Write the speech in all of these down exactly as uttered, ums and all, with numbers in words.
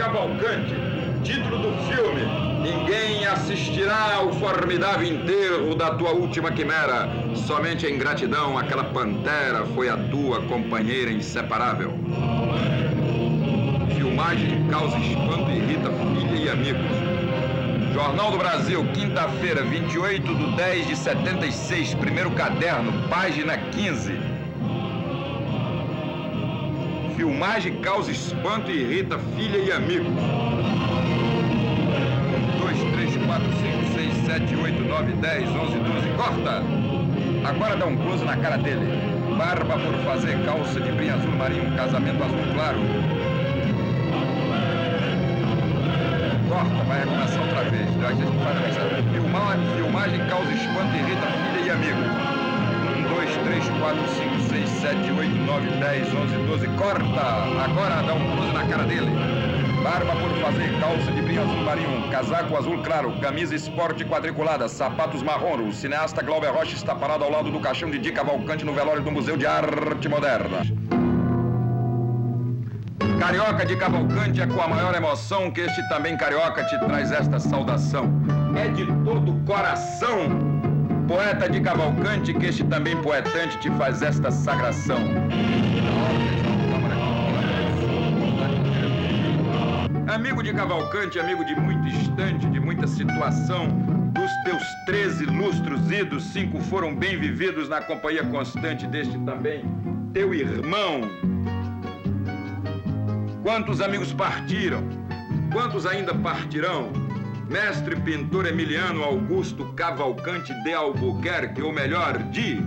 Cavalcante, título do filme. Ninguém assistirá ao formidável enterro da tua última quimera. Somente a ingratidão, aquela pantera, foi a tua companheira inseparável. Filmagem causa espanto e irrita filha e amigos. Jornal do Brasil, quinta-feira, vinte e oito de dez de setenta e seis, primeiro caderno, página quinze. Filmagem causa espanto e irrita filha e amigos. um, dois, três, quatro, cinco, seis, sete, oito, nove, dez, onze, doze. Corta! Agora dá um close na cara dele. Barba por fazer, calça de brim azul marinho, casamento azul claro. Corta, vai recomeçar outra vez. A gente faz a mensagem. Filmagem, filmagem causa espanto e irrita filha e amigos. um, dois, três, quatro, cinco, seis, sete, oito, nove, dez, onze, doze. Corta! Agora dá um close na cara dele. Barba por fazer, calça de brim azul marinho, casaco azul claro, camisa esporte quadriculada, sapatos marrom. O cineasta Glauber Rocha está parado ao lado do caixão de Di Cavalcante no velório do Museu de Arte Moderna. Carioca de Cavalcante, é com a maior emoção que este também carioca te traz esta saudação. É de todo o coração, poeta de Cavalcante, que este também poetante te faz esta sagração. Amigo de Cavalcante, amigo de muito instante, de muita situação, dos teus treze lustros idos, cinco foram bem vividos na companhia constante deste também teu irmão. Quantos amigos partiram? Quantos ainda partirão? Mestre pintor Emiliano Augusto Cavalcante de Albuquerque, ou melhor, de...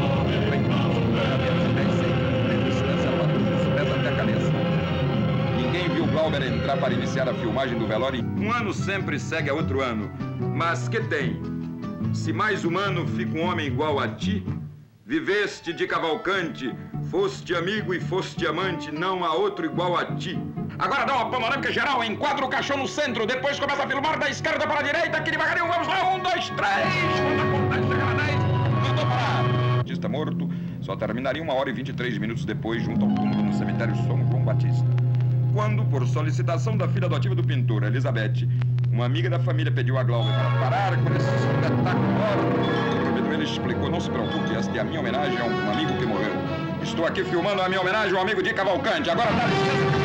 Ninguém viu Glauber entrar para iniciar a filmagem do velório. Um ano sempre segue a outro ano. Mas que tem? Se mais humano fica um homem igual a ti, viveste de Cavalcante, foste amigo e foste amante, não há outro igual a ti. Agora dá uma panorâmica geral, enquadra o caixão no centro, depois começa a filmar da esquerda para a direita, aqui devagarinho, vamos lá, um, dois, três, conta a contagem, chega na dez, mandou parar. O artista morto só terminaria uma hora e vinte e três minutos depois, junto ao túmulo no cemitério São João Batista. Quando, por solicitação da filha adotiva do pintor, Elizabeth, uma amiga da família pediu a Glauber para parar com esse espetáculo, ele explicou: não se preocupe, esta é a minha homenagem a um amigo que morreu. Estou aqui filmando a minha homenagem a um amigo de Cavalcante. Agora dá licença.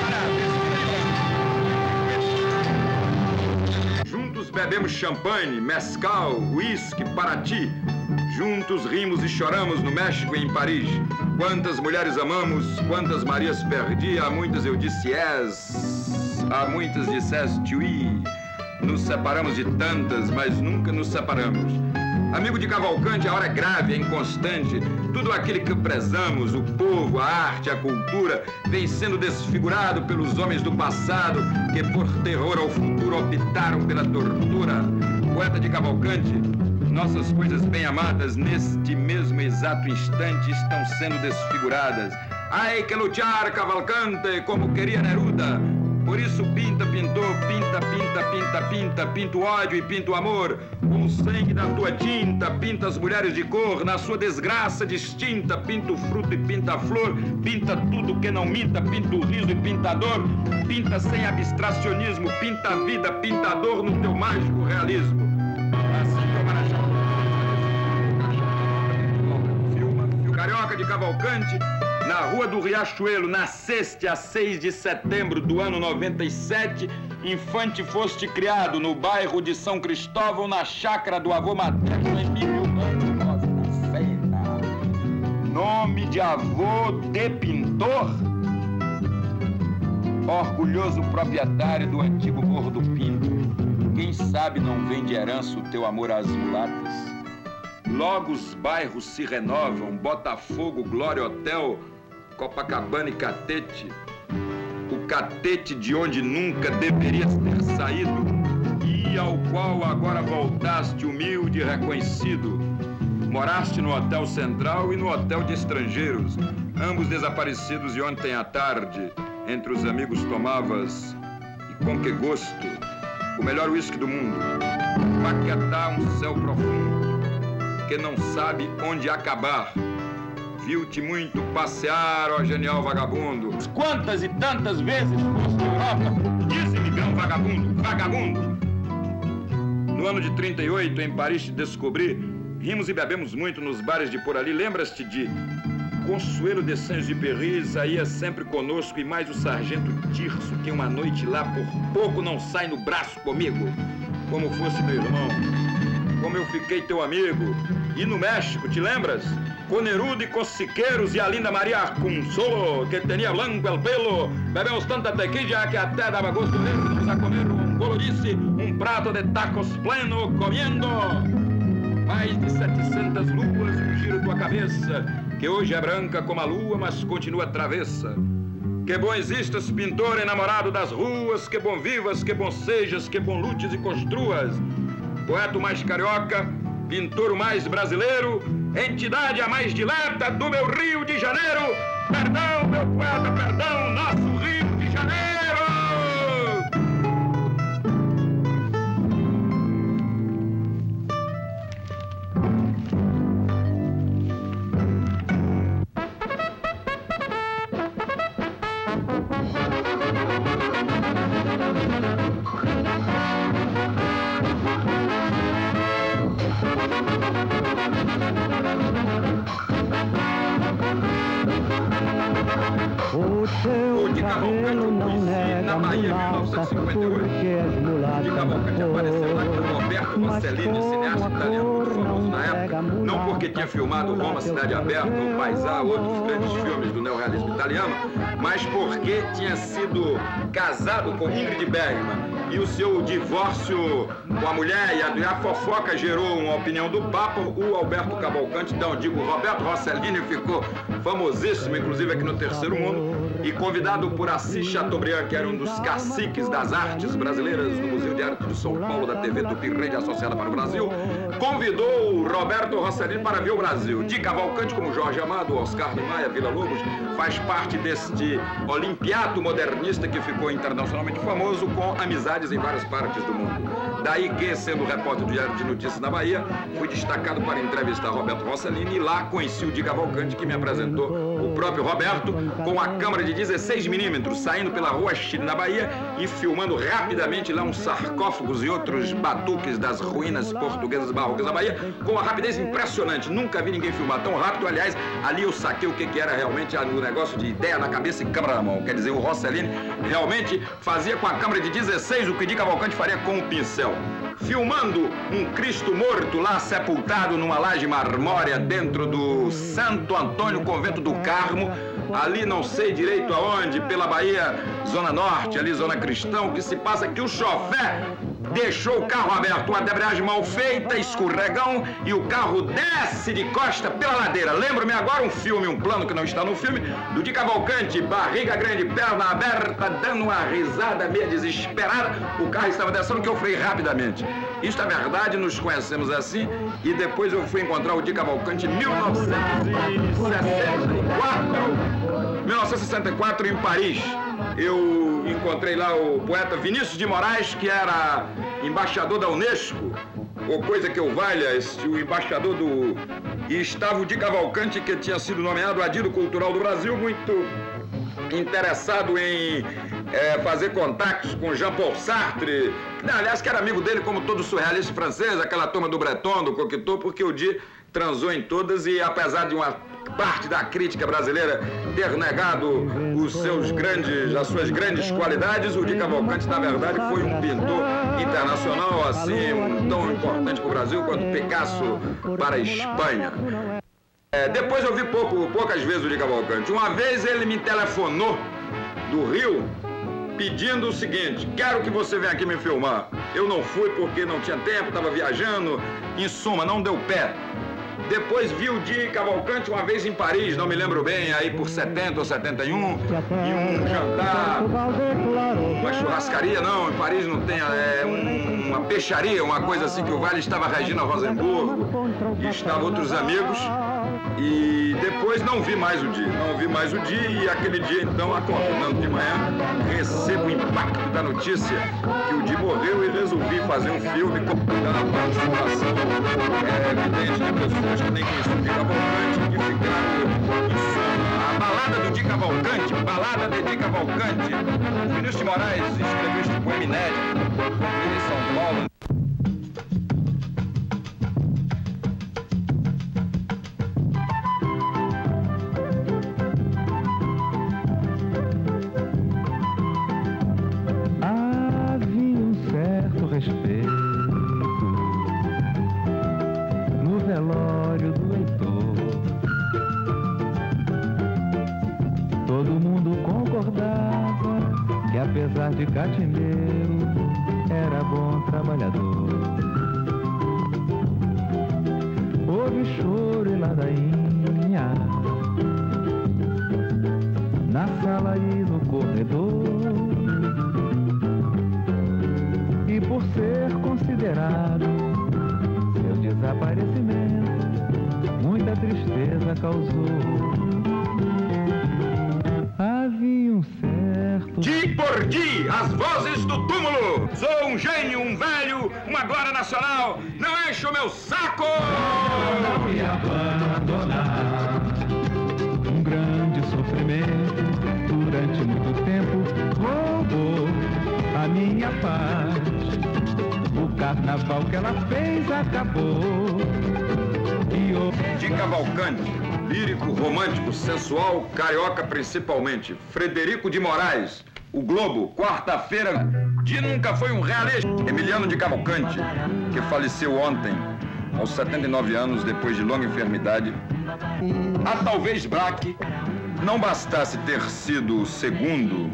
Juntos bebemos champanhe, mescal, uísque, Paraty. Juntos rimos e choramos no México e em Paris. Quantas mulheres amamos, quantas Marias perdi, a muitas eu disse yes, a muitas disseste oui. Nos separamos de tantas, mas nunca nos separamos. Amigo de Cavalcante, a hora é grave, é inconstante. Tudo aquilo que prezamos, o povo, a arte, a cultura, vem sendo desfigurado pelos homens do passado que, por terror ao futuro, optaram pela tortura. Poeta de Cavalcante, nossas coisas bem amadas, neste mesmo exato instante, estão sendo desfiguradas. Ai que lutar, Cavalcante, como queria Neruda. Por isso pinta, pintor, pinta, pinta, pinta, pinta, pinta o ódio e pinta o amor. Com o sangue da tua tinta, pinta as mulheres de cor, na sua desgraça distinta, pinta o fruto e pinta a flor, pinta tudo que não minta, pinta o riso e pinta a dor, pinta sem abstracionismo, pinta a vida, pinta a dor no teu mágico realismo. Assim que o Marajó filma, filma Carioca de Cavalcante, na Rua do Riachuelo, nasceste a seis de setembro do ano noventa e sete, infante foste criado no bairro de São Cristóvão, na chácara do avô materno Emílio Mano da Sena. Nome de avô de pintor? Orgulhoso proprietário do antigo Morro do Pinto. Quem sabe não vem de herança o teu amor às mulatas? Logo os bairros se renovam, Botafogo, Glória Hotel, Copacabana e Catete. O Catete de onde nunca deverias ter saído e ao qual agora voltaste humilde e reconhecido. Moraste no Hotel Central e no Hotel de Estrangeiros, ambos desaparecidos, e ontem à tarde, entre os amigos tomavas, e com que gosto, o melhor uísque do mundo. Paquetá, um céu profundo, que não sabe onde acabar. Viu-te muito passear, ó genial vagabundo. Quantas e tantas vezes foste à Europa? Dize-me, grão vagabundo, vagabundo. No ano de trinta e oito, em Paris, te descobri. Rimos e bebemos muito nos bares de por ali. Lembras-te de Consuelo de Saint-Exupéry? Saía sempre conosco, e mais o sargento Tirso, que uma noite lá por pouco não sai no braço comigo, como fosse meu irmão. Como eu fiquei teu amigo. E no México, te lembras? Com Neruda e com Siqueiros e a linda Maria Arcunzolo, que tinha blanco el pelo. Bebemos tanta tequila que até dava gosto de irmos a comer um bolorice, um prato de tacos pleno, comendo. Mais de setecentas luas, um giro tua cabeça, que hoje é branca como a lua, mas continua travessa. Que bom existas, pintor enamorado das ruas, que bom vivas, que bom sejas, que bom lutes e construas. Poeta mais carioca, pintor mais brasileiro, entidade a mais dileta do meu Rio de Janeiro. Perdão, meu poeta, perdão, nosso Rio de Janeiro! O de Cavalcante conheci na Bahia em mil novecentos e cinquenta e oito. O de Cavalcante apareceu lá com Roberto Rossellini, cineasta italiano muito famoso na época, não porque tinha filmado Roma, Cidade Aberta, ou Paisà, outros grandes filmes do neorrealismo italiano, mas porque tinha sido casado com Ingrid Bergman. E o seu divórcio com a mulher e a, e a fofoca gerou uma opinião do Papa. O Alberto Cavalcante, então digo, Roberto Rossellini, ficou famosíssimo, inclusive aqui no Terceiro Mundo, e convidado por Assis Chateaubriand, que era um dos caciques das artes brasileiras no Museu de Arte de São Paulo, da T V Tupi, rede associada para o Brasil, convidou o Roberto Rossellini para ver o Brasil. De Cavalcante, como Jorge Amado, Oscar de Maia, Vila Lobos, faz parte deste olimpiato modernista que ficou internacionalmente famoso, com amizades em várias partes do mundo. Daí que, sendo repórter do Diário de Notícias na Bahia, fui destacado para entrevistar Roberto Rossellini, e lá conheci o Di Cavalcante, que me apresentou o próprio Roberto com a câmera de dezesseis milímetros, saindo pela rua Chile, na Bahia, e filmando rapidamente lá uns sarcófagos e outros batuques das ruínas portuguesas barrocas da Bahia, com uma rapidez impressionante. Nunca vi ninguém filmar tão rápido. Aliás, ali eu saquei o que, que era realmente o negócio de ideia na cabeça e câmera na mão. Quer dizer, o Rossellini realmente fazia com a câmera de dezesseis o que Di Cavalcante faria com o pincel. Filmando um Cristo morto lá sepultado numa laje marmórea dentro do Santo Antônio, convento do Carmo, ali não sei direito aonde, pela Bahia, Zona Norte, ali Zona Cristão, que se passa que o chofé deixou o carro aberto, uma embreagem mal feita, escorregão, e o carro desce de costa pela ladeira. Lembro-me agora um filme, um plano que não está no filme, do Di Cavalcante, barriga grande, perna aberta, dando uma risada meio desesperada. O carro estava descendo, que eu freiei rapidamente. Isto é verdade, nos conhecemos assim, e depois eu fui encontrar o Di Cavalcante em mil novecentos e sessenta e quatro, mil novecentos e sessenta e quatro, em Paris. Eu encontrei lá o poeta Vinícius de Moraes, que era embaixador da Unesco, ou coisa que eu valha, esse, o embaixador do... E estava o Di Cavalcante, que tinha sido nomeado Adido Cultural do Brasil, muito interessado em é, fazer contatos com Jean-Paul Sartre, aliás, que era amigo dele, como todo surrealista francês, aquela turma do Breton, do Cocteau, porque o Di transou em todas, e apesar de uma parte da crítica brasileira ter negado os seus grandes, as suas grandes qualidades, o Di Cavalcante, na verdade, foi um pintor internacional, assim, tão importante para o Brasil quanto Picasso para a Espanha. É, depois eu vi pouco, poucas vezes o Di Cavalcante. Uma vez ele me telefonou do Rio pedindo o seguinte: quero que você venha aqui me filmar. Eu não fui porque não tinha tempo, estava viajando, em suma, não deu pé. Depois vi o Di Cavalcante uma vez em Paris, não me lembro bem, aí por setenta ou setenta e um, em um jantar, uma churrascaria, não, em Paris não tem, é um, uma peixaria, uma coisa assim, que o Vale estava Regina Rosenburgo e estavam outros amigos. E depois não vi mais o Di, não vi mais o Di, e aquele dia, então, acordando de manhã, recebo o impacto da notícia que o Di morreu, e resolvi fazer um filme contando a participação é, evidente de pessoas que nem conheciam o Di Cavalcante, que imperador do samba, a balada do Di Cavalcante, balada de Di Cavalcante. Vinícius de Moraes escreveu este poema inédito em São Paulo. Havia um certo respeito no velório do Heitor. Todo mundo concordava que, apesar de catineiro, era bom trabalhador. Houve choro e ladainha na sala e no corredor. E por ser considerado seu desaparecimento, muita tristeza causou. Havia um certo... Di por Di, as vozes do túmulo. Sou um gênio, um velho, uma glória nacional. Não enche o meu saco! Não me abandonar. Um grande sofrimento durante muito tempo roubou a minha paz. O carnaval que ela fez acabou. E eu... Di Cavalcante, lírico, romântico, sensual, carioca principalmente. Frederico de Moraes, O Globo, quarta-feira. Di nunca foi um realista. Emiliano de Cavalcante, que faleceu ontem, aos setenta e nove anos, depois de longa enfermidade. A talvez Braque não bastasse ter sido o segundo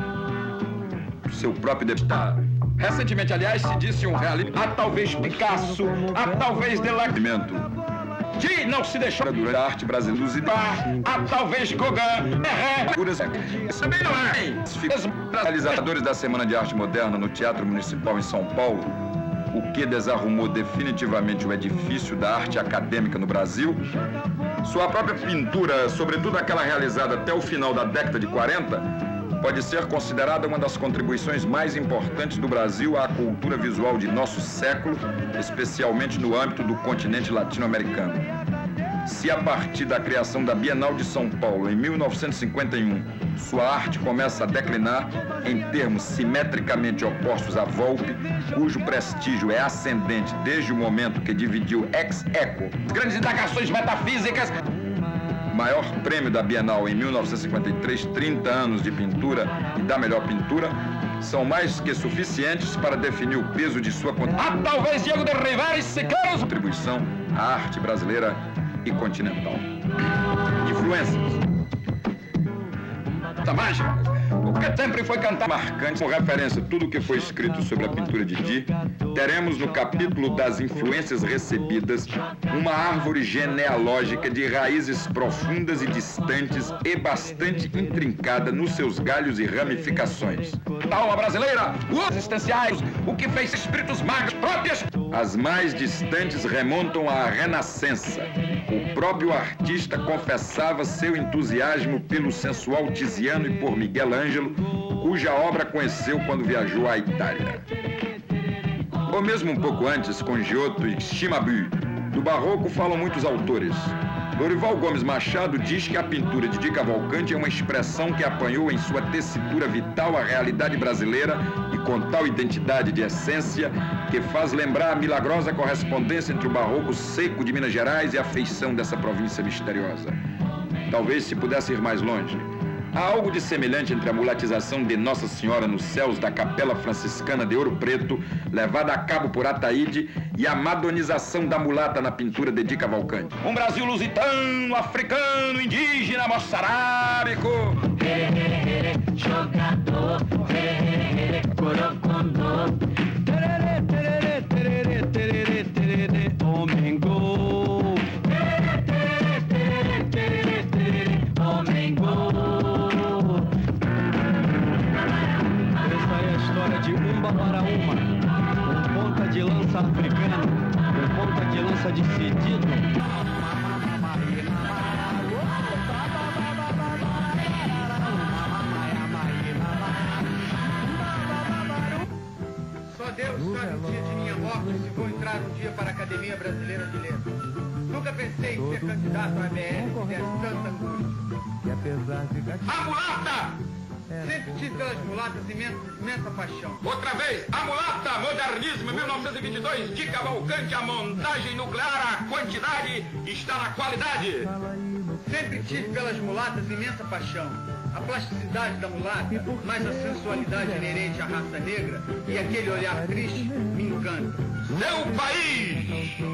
seu próprio deputado. Recentemente, aliás, se disse um realista. A talvez Picasso, a talvez Delacrimento. Di não se deixou durante a arte brasileira. A talvez Gauguin. Isso também não é. Os realizadores da Semana de Arte Moderna no Teatro Municipal em São Paulo, o que desarrumou definitivamente o edifício da arte acadêmica no Brasil. Sua própria pintura, sobretudo aquela realizada até o final da década de quarenta, pode ser considerada uma das contribuições mais importantes do Brasil à cultura visual de nosso século, especialmente no âmbito do continente latino-americano. Se a partir da criação da Bienal de São Paulo, em mil novecentos e cinquenta e um, sua arte começa a declinar em termos simetricamente opostos à Volpe, cujo prestígio é ascendente desde o momento que dividiu ex aequo grandes indagações metafísicas. Maior prêmio da Bienal em mil novecentos e cinquenta e três, trinta anos de pintura e da melhor pintura, são mais que suficientes para definir o peso de sua contribuição. Ah, talvez Diego de Rivera Siqueiros. Contribuição à arte brasileira e continental. Influências. Da mágica, o que sempre foi cantar marcante, com referência a tudo o que foi escrito sobre a pintura de Di, teremos no capítulo das influências recebidas uma árvore genealógica de raízes profundas e distantes e bastante intrincada nos seus galhos e ramificações. Da alma brasileira, os existenciais, o que fez espíritos magos próprios. As mais distantes remontam à Renascença. O próprio artista confessava seu entusiasmo pelo sensual Tiziano e por Miguel Ângelo, cuja obra conheceu quando viajou à Itália. Ou mesmo um pouco antes, com Giotto e Cimabue. Do barroco falam muitos autores. Dorival Gomes Machado diz que a pintura de Di Cavalcante é uma expressão que apanhou em sua tessitura vital a realidade brasileira e com tal identidade de essência que faz lembrar a milagrosa correspondência entre o barroco seco de Minas Gerais e a feição dessa província misteriosa. Talvez se pudesse ir mais longe. Há algo de semelhante entre a mulatização de Nossa Senhora nos céus da Capela Franciscana de Ouro Preto, levada a cabo por Ataíde, e a madonização da mulata na pintura de Di Cavalcante. Um Brasil lusitano, africano, indígena, moçarábico. Jogador, corocondô. Tererê, tererê, tererê, tererê, tererê, homem gol. Tererê, tererê, tererê, tererê, homem gol. De umba para uma, um ponta de lança africano, um ponta de lança decidido. Só Deus sabe o dia de minha morte, se vou entrar um dia para a Academia Brasileira de Letras. Nunca pensei em ser candidato à M S, ter tanta angústia. A mulata! Sempre tive pelas mulatas imensa, imensa paixão. Outra vez, a mulata, modernismo, mil novecentos e vinte e dois, de Cavalcante, a montagem nuclear, a quantidade está na qualidade. Sempre tive pelas mulatas imensa paixão. A plasticidade da mulata, mais a sensualidade inerente à raça negra e aquele olhar triste me encanta. Seu país!